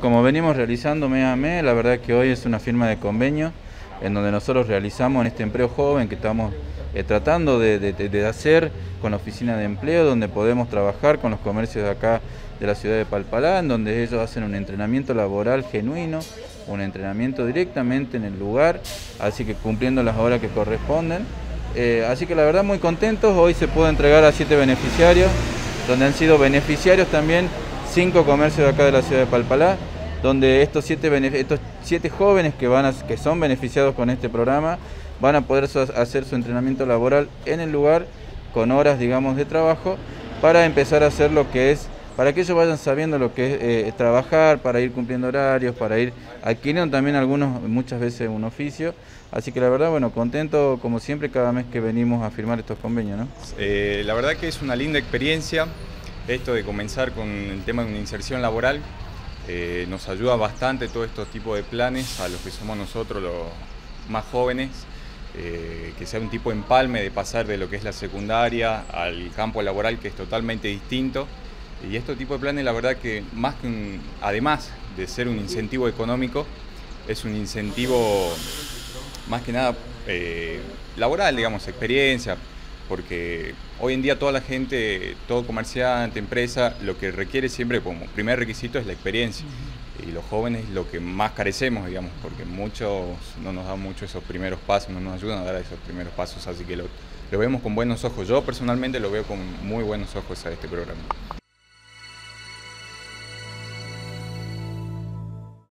como venimos realizando mes a mes, la verdad que hoy es una firma de convenio en donde nosotros realizamos en este empleo joven que estamos tratando de hacer con la oficina de empleo, donde podemos trabajar con los comercios de acá de la ciudad de Palpalá, en donde ellos hacen un entrenamiento laboral genuino, un entrenamiento directamente en el lugar, así que cumpliendo las horas que corresponden. Así que la verdad muy contentos, hoy se pudo entregar a 7 beneficiarios, donde han sido beneficiarios también 5 comercios de acá de la ciudad de Palpalá, donde estos 7 jóvenes que son beneficiados con este programa van a poder hacer su entrenamiento laboral en el lugar con horas, digamos, de trabajo para empezar a hacer lo que es, para que ellos vayan sabiendo lo que es trabajar, para ir cumpliendo horarios, para ir adquiriendo también muchas veces un oficio. Así que la verdad, bueno, contento como siempre cada mes que venimos a firmar estos convenios, ¿no? La verdad que es una linda experiencia esto de comenzar con el tema de una inserción laboral. Nos ayuda bastante todo estos tipos de planes a los que somos nosotros los más jóvenes, que sea un tipo de empalme de pasar de lo que es la secundaria al campo laboral, que es totalmente distinto. Y este tipo de planes, la verdad que además de ser un incentivo económico, es un incentivo más que nada laboral, digamos, experiencia, porque hoy en día toda la gente, todo comerciante, empresa, lo que requiere siempre como primer requisito es la experiencia. Y los jóvenes lo que más carecemos, digamos, porque muchos no nos dan mucho esos primeros pasos, no nos ayudan a dar esos primeros pasos, así que lo vemos con buenos ojos. Yo personalmente lo veo con muy buenos ojos a este programa.